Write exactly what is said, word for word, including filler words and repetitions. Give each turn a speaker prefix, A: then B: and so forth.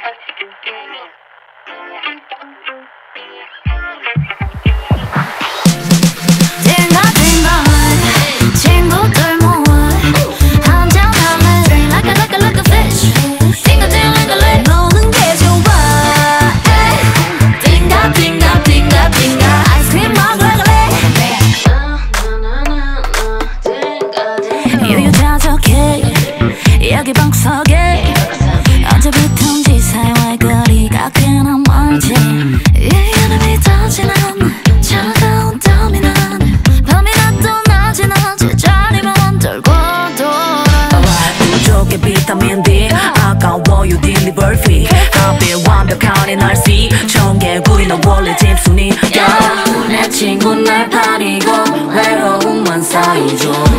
A: 여기 방석에 언제부턴지 사이와의 거리가 꽤나 멀지 이 여름이 더 지난 차가운 땀이 난 밤이나 또 낮이 낮에 자리만 돌고 돌아
B: 부족해 비타민 D 아까워 you deliver fee 하필 완벽한 날씨 청개구리 너 원래 집순이야
A: 내 친구 날 파리고 외로움만 쌓이죠